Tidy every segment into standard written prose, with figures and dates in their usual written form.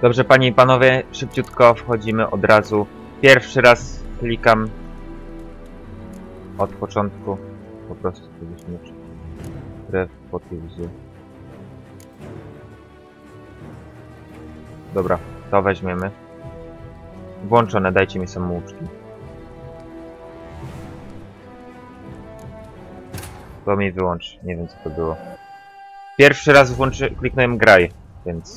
Dobrze, panie i panowie, szybciutko wchodzimy od razu. Pierwszy raz klikam od początku. Po prostu byśmy krew potyłzy. Dobra, to weźmiemy. Włączone, dajcie mi samouczki. To mi wyłącz, nie wiem co to było. Pierwszy raz kliknąłem graj, więc...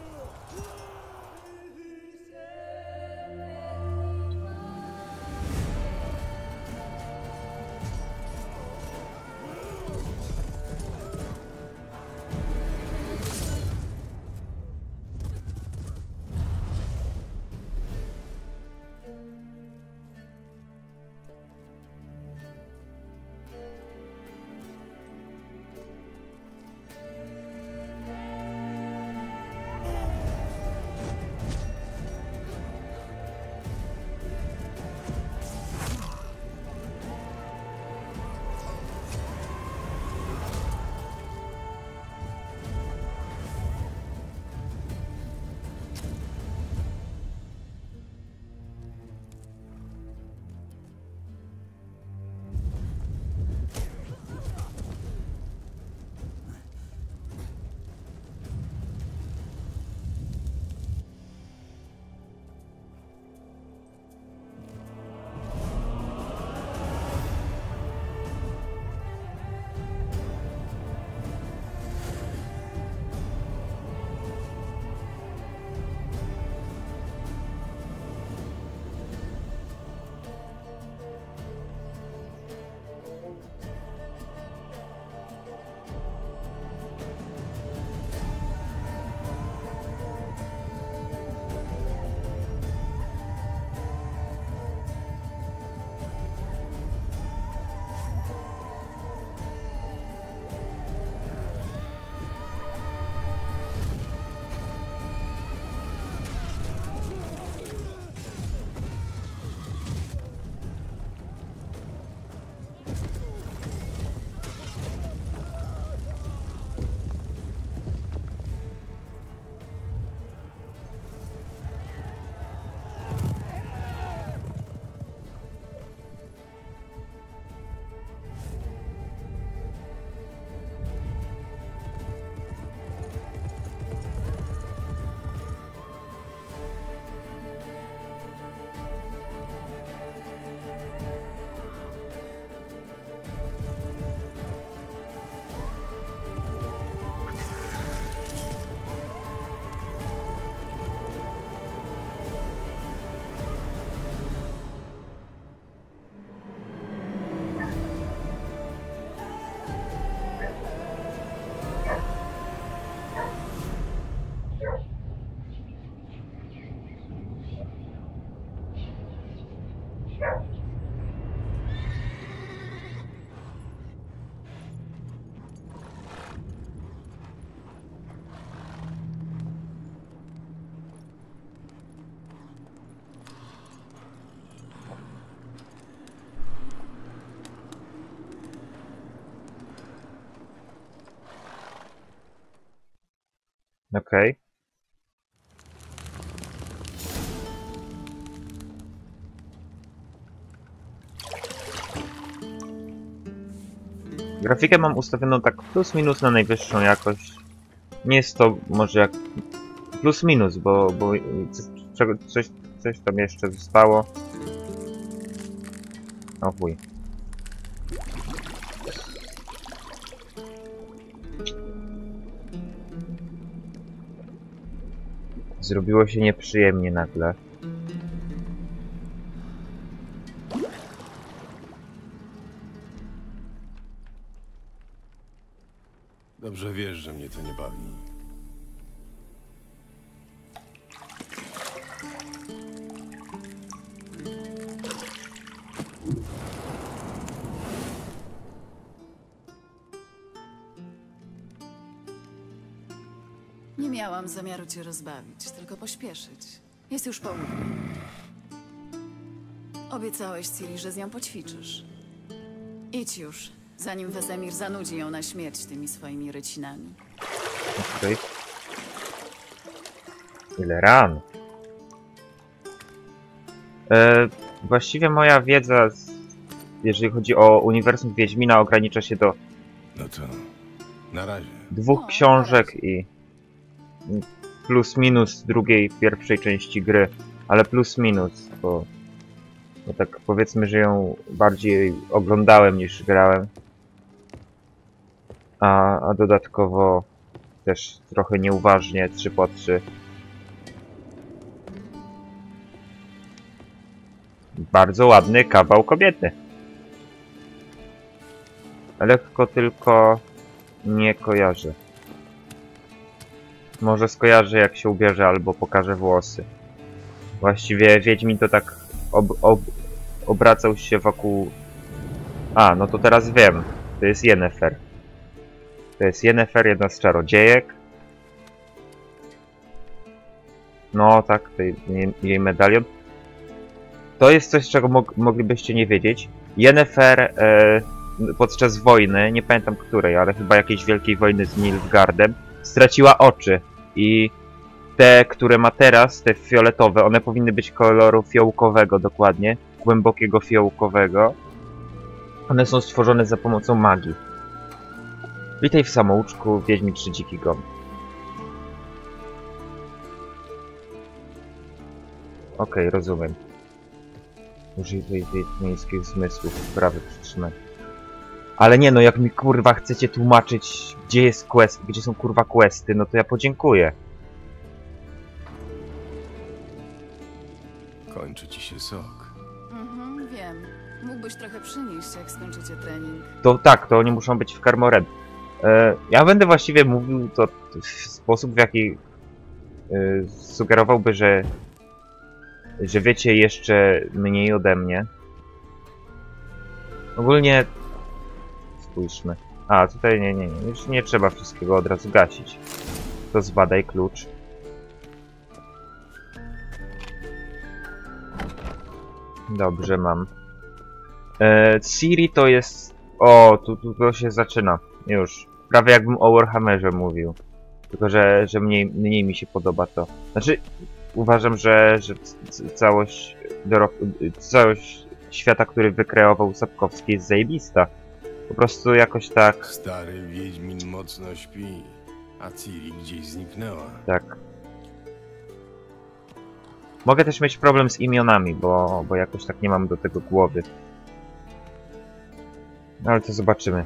Okej. Grafikę mam ustawioną tak plus minus na najwyższą jakość. Nie jest to może jak plus minus, bo coś tam jeszcze zostało. O chuj. Zrobiło się nieprzyjemnie nagle. Dobrze wiesz, że mnie to nie bawi. Nie miałam zamiaru cię rozbawić, tylko pośpieszyć. Jest już południe. Obiecałeś Ciri, że z nią poćwiczysz. Idź już, zanim Wesemir zanudzi ją na śmierć tymi swoimi rycinami. Okej. Ile ran. Właściwie moja wiedza, jeżeli chodzi o uniwersum Wiedźmina, ogranicza się do No to na razie. 2 No, książek i plus minus pierwszej części gry. Ale plus minus, bo tak powiedzmy, że ją bardziej oglądałem niż grałem. A dodatkowo też trochę nieuważnie 3x3. Bardzo ładny kawał kobiety. Lekko tylko nie kojarzę. Może skojarzę, jak się ubierze albo pokaże włosy. Właściwie Wiedźmin to tak obracał się wokół... A, no to teraz wiem. To jest Yennefer. To jest Yennefer, jedna z czarodziejek. No tak, jej medalion. To jest coś, czego moglibyście nie wiedzieć. Yennefer podczas wojny, nie pamiętam której, ale chyba jakiejś wielkiej wojny z Nilfgaardem, straciła oczy. I te, które ma teraz, te fioletowe, one powinny być koloru fiołkowego dokładnie. Głębokiego fiołkowego. One są stworzone za pomocą magii. Witaj w samouczku, Wiedźmin 3 Dziki Gon. Okej, rozumiem. Używaj wiedźmińskich zmysłów, sprawy przytrzymać. Ale nie no, jak mi kurwa chcecie tłumaczyć, gdzie jest quest, gdzie są kurwa questy, no to ja podziękuję. Kończy ci się sok. Wiem. Mógłbyś trochę przynieść, jak skończycie trening. To tak, to oni muszą być w Karmored. Ja będę właściwie mówił to w sposób, w jaki sugerowałby, że wiecie jeszcze mniej ode mnie. Ogólnie spójrzmy. A, tutaj nie. Już nie trzeba wszystkiego od razu gasić. To zbadaj klucz. Dobrze, mam. Ciri to jest... O, tu to się zaczyna. Już. Prawie jakbym o Warhammerze mówił. Tylko, że mniej mi się podoba to. Znaczy, uważam, że całość świata, który wykreował Sapkowski, jest zajebista. Po prostu jakoś tak... Stary Wiedźmin mocno śpi, a Ciri gdzieś zniknęła. Tak. Mogę też mieć problem z imionami, bo jakoś tak nie mam do tego głowy. No ale to zobaczymy.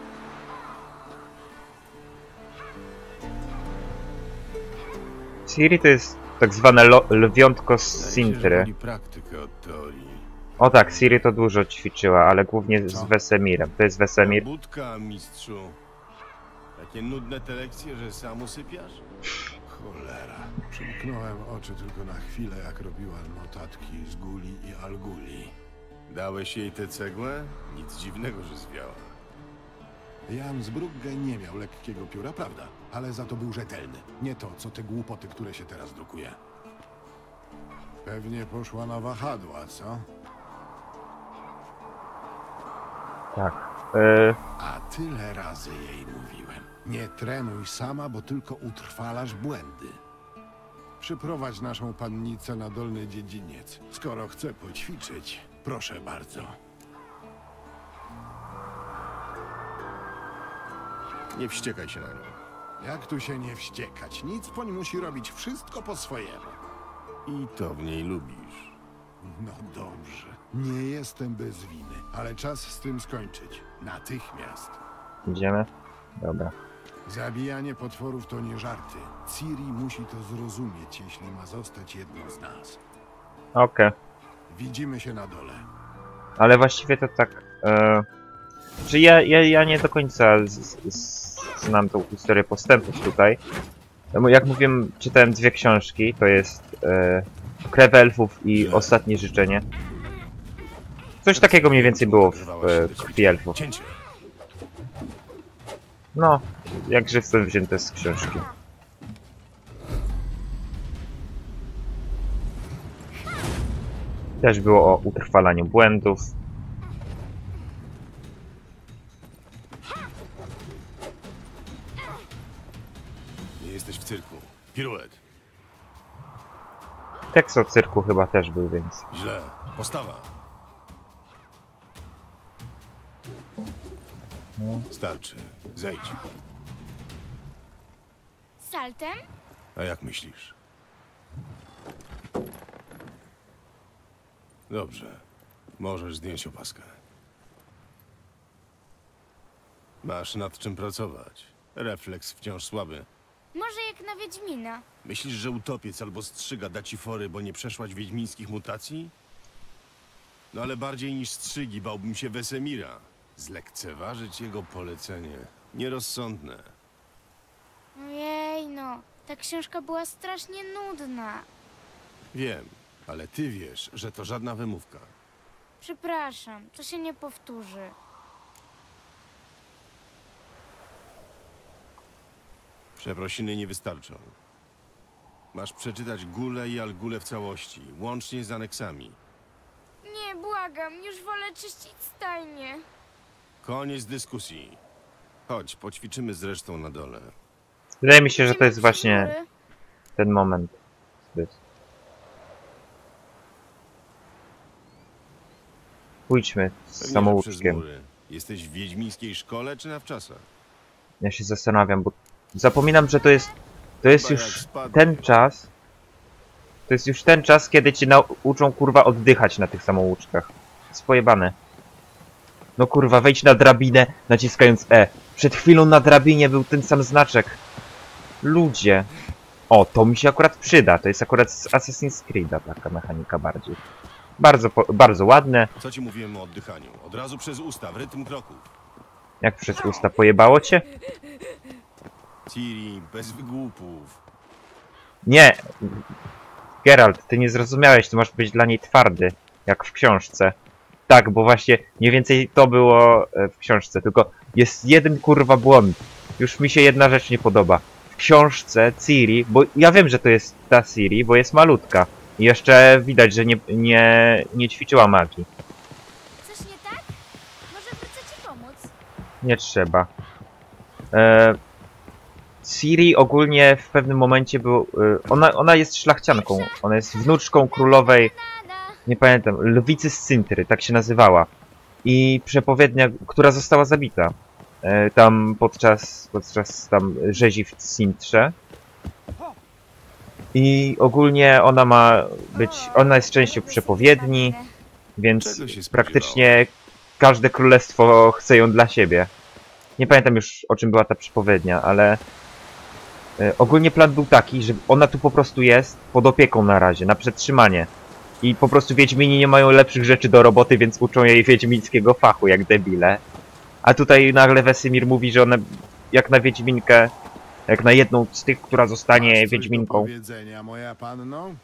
Ciri to jest tak zwane lwiątko z Sintry. Praktykę od teorii. O tak, Ciri to dużo ćwiczyła, ale głównie z Wesemirem. To jest Wesemir. Budka, mistrzu. Takie nudne te lekcje, że sam usypiasz? Cholera. Przymknąłem oczy tylko na chwilę, jak robiła notatki z Guli i Alguli. Dałeś jej tę cegłę? Nic dziwnego, że zwiała. Jan z Brugge nie miał lekkiego pióra, prawda? Ale za to był rzetelny. Nie to, co te głupoty, które się teraz drukuje. Pewnie poszła na wahadła, co? Tak. A tyle razy jej mówiłem. Nie trenuj sama, bo tylko utrwalasz błędy. Przyprowadź naszą pannicę na dolny dziedziniec. Skoro chce poćwiczyć, proszę bardzo. Nie wściekaj się na nią. Jak tu się nie wściekać? Nic po nim musi robić wszystko po swojemu. I to w niej lubisz. No dobrze. Nie jestem bez winy, ale czas z tym skończyć. Natychmiast. Idziemy? Dobra. Zabijanie potworów to nie żarty. Ciri musi to zrozumieć, jeśli ma zostać jedną z nas. Okej. Widzimy się na dole. Ale właściwie to tak... Czy ja nie do końca znam tą historię postępów tutaj. Jak mówiłem, czytałem 2 książki. To jest Krew Elfów i Ostatnie Życzenie. Coś takiego mniej więcej było w Krwi Elfów. Cięcie. No, jak żywcem wzięte z książki. Też było o utrwalaniu błędów. Nie jesteś w cyrku. Piruet. Tekst o cyrku chyba też był, więc... Źle. Postawa. Starczy. Zejdź. Saltem? A jak myślisz? Dobrze. Możesz zdjąć opaskę. Masz nad czym pracować. Refleks wciąż słaby. Może jak na Wiedźmina. Myślisz, że utopiec albo strzyga da ci fory, bo nie przeszłaś wiedźmińskich mutacji? No ale bardziej niż strzygi bałbym się Wesemira. Zlekceważyć jego polecenie. Nierozsądne. Ojej, no. Ta książka była strasznie nudna. Wiem, ale ty wiesz, że to żadna wymówka. Przepraszam, to się nie powtórzy. Przeprosiny nie wystarczą. Masz przeczytać Gulę i Algulę w całości, łącznie z aneksami. Nie, błagam, już wolę czyścić stajnie. Koniec dyskusji. Chodź, poćwiczymy zresztą na dole. Wydaje mi się, że to jest Idziemy właśnie przy góry. ten moment. Pójdźmy z Pewnie, że samouczkiem. przez góry. Jesteś w wiedźmińskiej szkole czy na wczasach? Ja się zastanawiam, bo zapominam, że to jest Chyba jak już spadnie. ten czas. To jest już ten czas, kiedy cię nauczą kurwa oddychać na tych samouczkach. Spojebane. No kurwa, wejdź na drabinę naciskając E. Przed chwilą na drabinie był ten sam znaczek. Ludzie. O, to mi się akurat przyda. To jest akurat z Assassin's Creed'a taka mechanika bardziej. Bardzo ładne. Co ci mówiłem o oddychaniu? Od razu przez usta, w rytm kroków. Jak przez usta pojebało cię? Ciri, bez wygłupów. Nie. Geralt, ty nie zrozumiałeś, ty masz być dla niej twardy. Jak w książce. Tak, bo właśnie mniej więcej to było w książce. Tylko jest jeden kurwa błąd. Już mi się jedna rzecz nie podoba. W książce Ciri, bo ja wiem, że to jest ta Ciri, bo jest malutka. I jeszcze widać, że nie ćwiczyła magii. Coś nie tak? Może chcę ci pomóc? Nie trzeba. Ciri ogólnie w pewnym momencie był... ona jest szlachcianką. Ona jest wnuczką królowej... Nada. Nie pamiętam. Lwicy z Cintry, tak się nazywała. I przepowiednia, która została zabita. Tam podczas tam rzezi w Cintrze. I ogólnie ona ma być... Ona jest częścią przepowiedni, więc Czego się praktycznie każde królestwo chce ją dla siebie. Nie pamiętam już, o czym była ta przepowiednia, ale... ogólnie plan był taki, że ona tu po prostu jest pod opieką na razie, na przetrzymanie. I po prostu Wiedźmini nie mają lepszych rzeczy do roboty, więc uczą jej wiedźmińskiego fachu, jak debile. A tutaj nagle Wesemir mówi, że ona jak na Wiedźminkę, jak na jedną z tych, która zostanie Masz coś do Wiedźminką. powiedzenia, moja panno?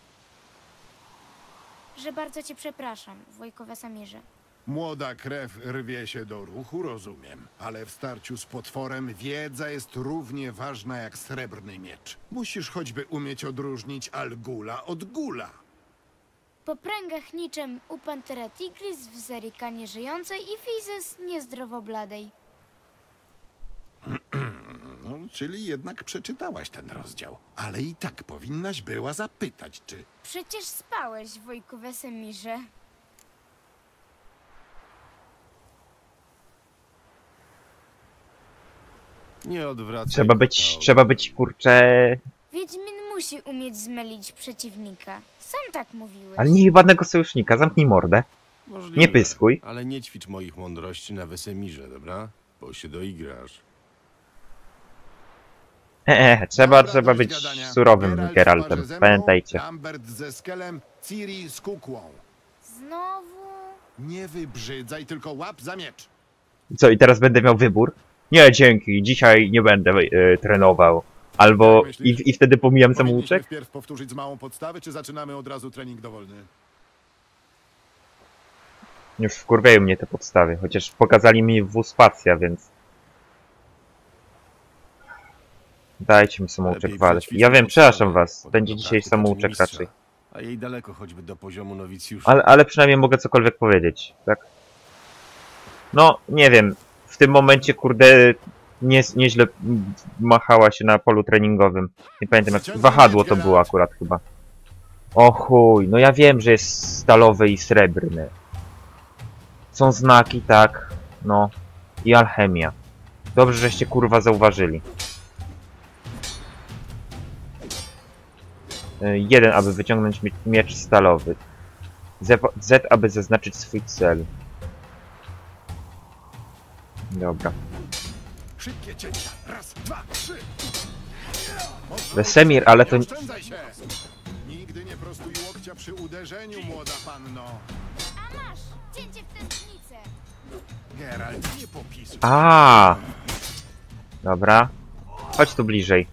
Że bardzo cię przepraszam, wujku Wesemirze. Młoda krew rwie się do ruchu, rozumiem. Ale w starciu z potworem wiedza jest równie ważna jak srebrny miecz. Musisz choćby umieć odróżnić Algula od Gula. Po pręgach niczym u Panthera Tigris w Zerika nieżyjącej i Fizes niezdrowo bladej. No, czyli jednak przeczytałaś ten rozdział. Ale i tak powinnaś była zapytać, czy... Przecież spałeś, wujku Wesemirze. Nie odwracaj. Trzeba być kurcze... Wiedźmin musi umieć zmylić przeciwnika. Sam tak mówiłeś. Ale nie jebanego sojusznika, zamknij mordę. Możliwe, Nie pyskuj. Ale nie ćwicz moich mądrości na Wesemirze, dobra? Bo się doigrasz. Trzeba Dobra, być dość gadania. surowym Geralt Geraltem, waży ze mną, pamiętajcie. Lambert ze Skelem, Ciri z kukłą. Znowu? Nie wybrzydzaj, tylko łap za miecz. Co, i teraz będę miał wybór? Nie, dzięki, dzisiaj nie będę trenował. Albo... Jak myślisz? I wtedy pomijam Powinniśmy samouczek? wpierw powtórzyć z małą podstawę, czy zaczynamy od razu trening dowolny? Już wkurwiają mnie te podstawy, chociaż pokazali mi W-spacja, więc... Dajcie mi samouczek Lepiej walki. przećwiczyć Ja wiem, podstawy, przepraszam was, potem będzie do dzisiaj praktyki samouczek mistrza. raczej. A jej daleko choćby do poziomu nowicjusza. Ale przynajmniej mogę cokolwiek powiedzieć, tak? No, nie wiem, w tym momencie, kurde, nieźle machała się na polu treningowym. Nie pamiętam jak... Wahadło to było akurat chyba. O chuj, no ja wiem, że jest stalowy i srebrny. Są znaki, tak. No. I alchemia. Dobrze, żeście kurwa zauważyli. 1, aby wyciągnąć miecz stalowy. Z, aby zaznaczyć swój cel. Dobra. Szybkie cięcia. Raz, dwa, trzy. Wesemir, ale to... Oszczędzaj się. Nigdy nie prostuj łokcia przy uderzeniu, młoda panno. A masz! Cięcie w tętnicę! Geralt, nie popisuj. A. Dobra. Chodź tu bliżej.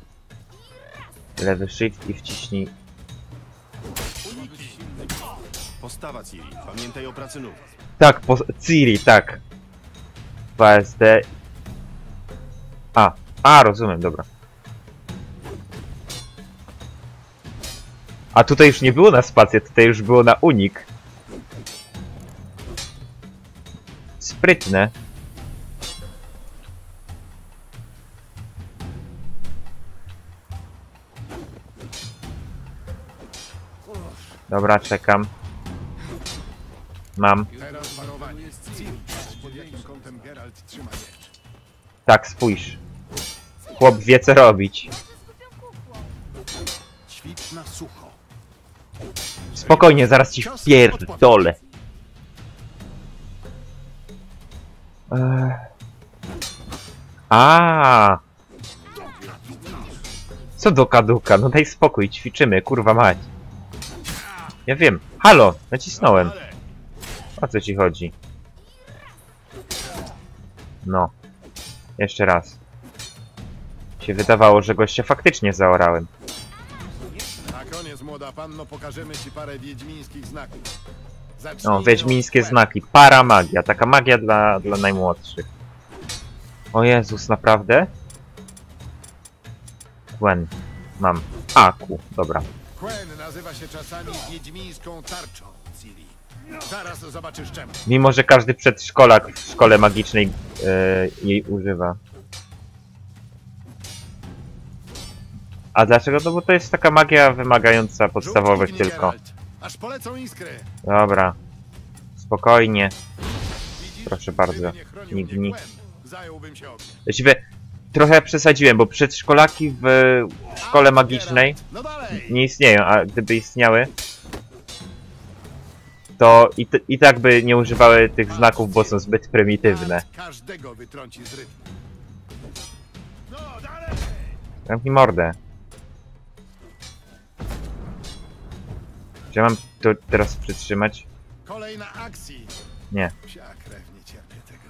Lewy shift i wciśnij. Postawa, Ciri. Pamiętaj o pracy nóg. Tak, Ciri, tak. PSD. A, rozumiem, dobra. A tutaj już nie było na spację, tutaj już było na unik. Sprytne. Dobra, czekam. Mam. Teraz warowanie. Ciri, pod jakim kątem Geralt trzyma miecz? Tak, spójrz. Chłop wie co robić. Ćwicz na sucho. Spokojnie, zaraz ci wpierdolę. A. Co do kaduka? No daj spokój, ćwiczymy, kurwa mać. Ja wiem. Halo, nacisnąłem. O co ci chodzi? No. Jeszcze raz. Się wydawało, że gościa faktycznie zaorałem. Na koniec, młoda panno, pokażemy ci parę wiedźmińskich znaków. No, Zacznijmy wiedźmińskie od znaki. Paramagia. Taka magia dla najmłodszych. O Jezus, naprawdę? Gwen. Mam. Dobra. Quen nazywa się czasami wiedźmińską tarczą, Ciri. Zaraz zobaczysz czemu. Mimo, że każdy przedszkolak w szkole magicznej jej używa. A dlaczego? No bo to jest taka magia wymagająca podstawowych Rzuć ich, tylko. Geralt, aż polecą iskry. Dobra. Spokojnie. Widzisz? Proszę bardzo. Gdyby nie chronił Nikt mnie nie... Quen, zająłbym się ogniem. Właściwie trochę przesadziłem, bo przedszkolaki w szkole magicznej No dalej. nie istnieją, a gdyby istniały, to i tak by nie używały tych znaków, bo są zbyt prymitywne. Każdego wytrąci z rytmu. No dalej. Zamknij mordę. Czy ja mam to teraz przytrzymać? Kolej na akcji. Nie, Psia krew, nie cierpię tego.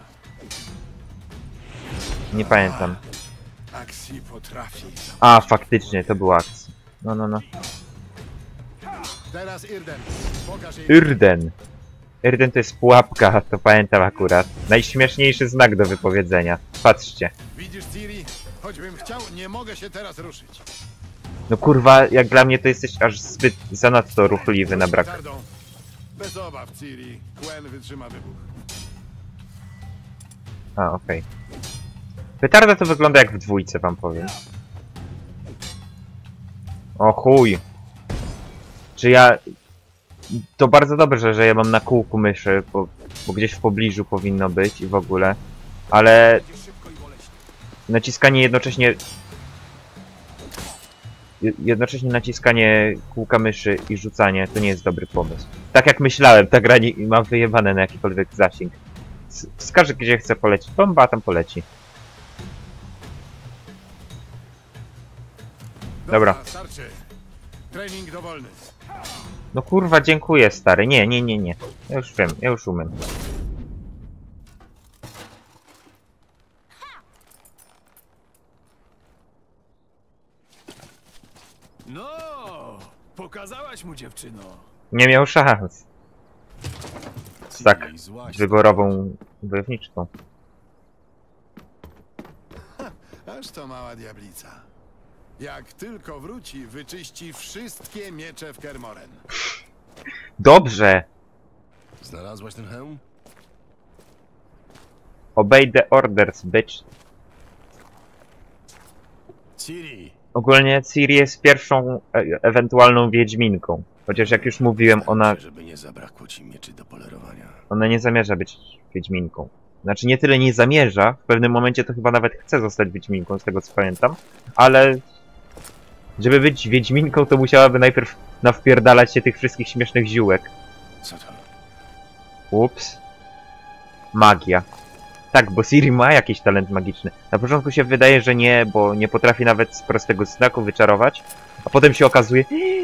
nie pamiętam. Akcji potrafi. A, faktycznie, to była akcja. No. Teraz Irden. Pokaż jej. Irden. Irden to jest pułapka, to pamiętam akurat. Najśmieszniejszy znak do wypowiedzenia. Patrzcie. Widzisz, Ciri? Choćbym chciał, nie mogę się teraz ruszyć. No kurwa, jak dla mnie to jesteś aż zbyt zanadto ruchliwy na brak. Petardą. Bez obaw, Ciri. Quen wytrzyma wybuch. A, okej. Petarda to wygląda jak w dwójce, wam powiem. O chuj. Czy ja... To bardzo dobrze, że ja mam na kółku myszy, bo gdzieś w pobliżu powinno być i w ogóle. Ale... Naciskanie jednocześnie... Jednocześnie naciskanie kółka myszy i rzucanie to nie jest dobry pomysł. Tak jak myślałem, ta gra nie ma wyjebane na jakikolwiek zasięg. Wskaże gdzie chce polecić bomba, a tam poleci. Dobra. Starczy. Trening dowolny. No kurwa, dziękuję stary. Nie. Ja już wiem, ja już umiem. No, pokazałaś mu, dziewczyno. Nie miał szans. Z tak Ciri, złaś wyborową wojowniczką. Aż to mała diablica. Jak tylko wróci, wyczyści wszystkie miecze w Kermoren. Dobrze! Znalazłaś ten hełm? Obey the orders, bitch. Ciri, Ogólnie Ciri jest pierwszą ewentualną Wiedźminką. Chociaż jak już mówiłem, Żeby nie zabrakło ci mieczy do polerowania. ona nie zamierza być Wiedźminką. Znaczy nie tyle nie zamierza, w pewnym momencie to chyba nawet chce zostać Wiedźminką, z tego co pamiętam. Ale żeby być Wiedźminką, to musiałaby najpierw nawpierdalać się tych wszystkich śmiesznych ziółek. Co to? Ups. Magia. Tak, bo Ciri ma jakiś talent magiczny. Na początku się wydaje, że nie, bo nie potrafi nawet z prostego znaku wyczarować. A potem się okazuje...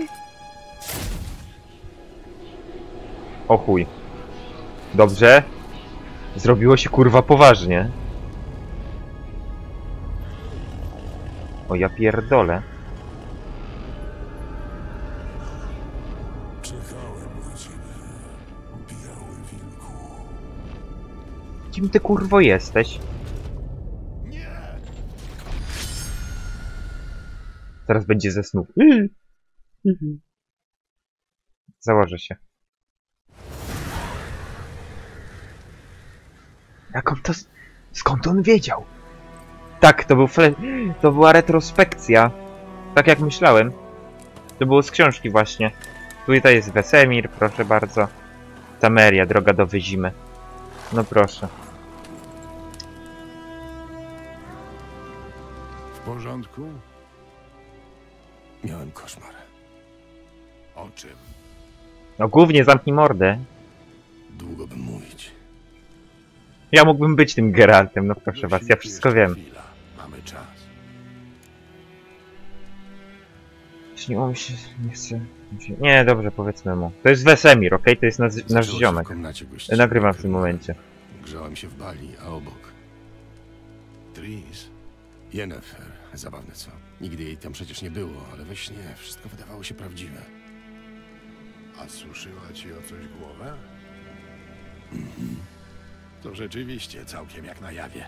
O chuj. Dobrze. Zrobiło się kurwa poważnie. O ja pierdolę. Czekałem na ciebie, biały wilku. Kim ty kurwo jesteś? Teraz będzie ze snów. Założę się. Jak on to... Skąd on wiedział? Tak, to był to była retrospekcja. Tak jak myślałem. To było z książki właśnie. Tutaj jest Wesemir, proszę bardzo. Temeria, droga do Wyzimy. No proszę. W porządku? Miałem koszmar. O czym? No głównie zamknij mordę. Długo bym mówić. Ja mógłbym być tym Geraltem, no proszę was, ja wszystko wiem. Chwila. Mamy czas. Śniło mi się, nie chcę... Nie, dobrze, powiedzmy mu. To jest Wesemir, okej? To jest nasz Zaczęło się ziomek. w komnacie gościnnej. Nagrywam w tym momencie. Grzałem się w bali, a obok Tris, Yennefer. Zabawne co? Nigdy jej tam przecież nie było, ale we śnie wszystko wydawało się prawdziwe. a suszyła ci o coś głowę? To rzeczywiście całkiem jak na jawie.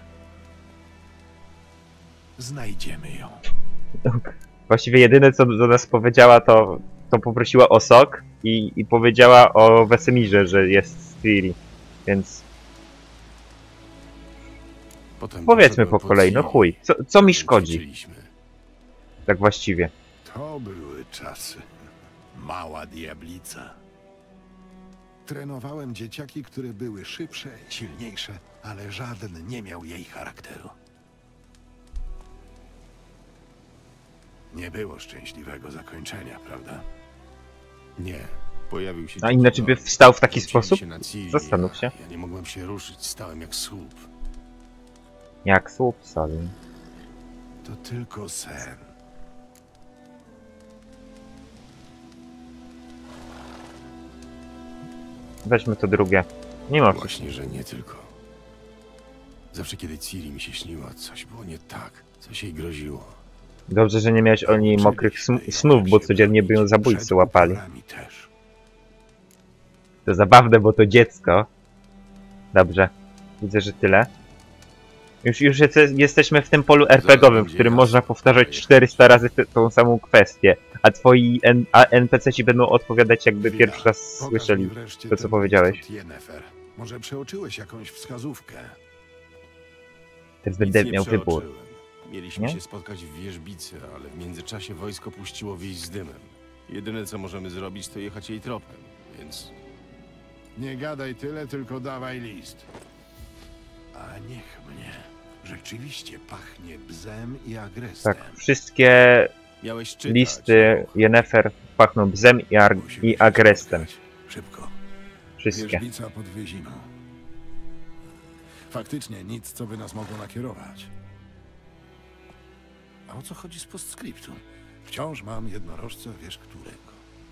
Znajdziemy ją. Właściwie jedyne co do nas powiedziała to poprosiła o sok i powiedziała o Wesemirze, że jest Ciri. Więc Potem powiedzmy poszedłem po kolei, no Ciri. chuj. Co mi szkodzi? Ćwiczyliśmy. Tak właściwie. To były czasy. Mała diablica. Trenowałem dzieciaki, które były szybsze, silniejsze, ale żaden nie miał jej charakteru. Nie było szczęśliwego zakończenia, prawda? Nie. Pojawił się... A inaczej by wstał w taki Rzucili sposób? się na Ciri, Zastanów się. a Ja nie mogłem się ruszyć, stałem jak słup. Jak słup sobie. To tylko sen. Weźmy to drugie. Nie ma. Właśnie, że nie tylko. Zawsze kiedy Ciri mi się śniła, coś było nie tak. Coś jej groziło. Dobrze, że nie miałeś o niej mokrych snów, bo codziennie by ją zabójcy Przed łapali. uporami też. To zabawne, bo to dziecko. Dobrze. Widzę, że tyle. Już jesteśmy w tym polu RPG-owym, w którym można powtarzać 400 razy tą samą kwestię. A twoi NPC-ci będą odpowiadać jakby Chwila. pierwszy raz Pokaż słyszeli mi wreszcie to, co ten powiedziałeś. list od Yennefer. Może przeoczyłeś jakąś wskazówkę? Teraz Nic będę nie miał wybór. przeoczyłem. Mieliśmy Nie? się spotkać w wierzbicy, ale w międzyczasie wojsko puściło wieść z dymem. Jedyne co możemy zrobić, to jechać jej tropem, więc... Nie gadaj tyle, tylko dawaj list. A niech mnie. Rzeczywiście pachnie bzem i agresem. Tak, wszystkie Miałeś czytać. listy Yennefer pachną bzem Musimy i się agrestem. spotkać. Szybko. Wszystkie. Wierzbica pod Wyzimą. Faktycznie nic, co by nas mogło nakierować. A o co chodzi z postscriptum? Wciąż mam jednorożca, wiesz którego.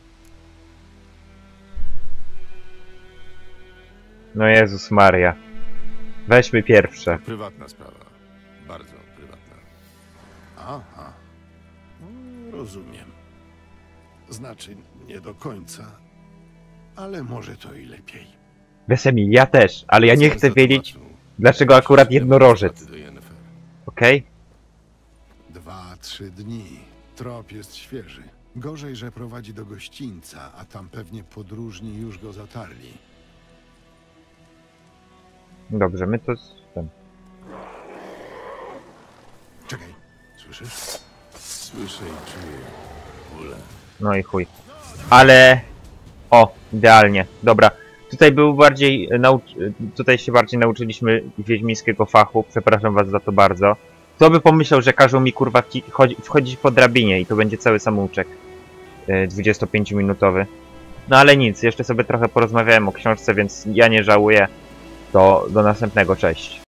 No Jezus Maria. Weźmy pierwsze. To prywatna sprawa. Bardzo prywatna. Aha. No, rozumiem. Znaczy, nie do końca. Ale może to i lepiej. Wesemir, ja też, ale ja nie Co chcę za wiedzieć, tłumaczył? dlaczego akurat jednorożec. Do Yennefer. Okej? 2-3 dni. Trop jest świeży. Gorzej, że prowadzi do gościńca, a tam pewnie podróżni już go zatarli. Dobrze, my to... Ten. Czekaj, słyszysz? Słyszę i czuję. Ule. No i chuj. Ale... O, idealnie. Dobra. Tutaj był bardziej... Tutaj się bardziej nauczyliśmy wiedźmińskiego fachu. Przepraszam was za to bardzo. Kto by pomyślał, że każą mi kurwa wchodzić po drabinie i to będzie cały samouczek 25-minutowy. No ale nic, jeszcze sobie trochę porozmawiałem o książce, więc ja nie żałuję. To do następnego, cześć.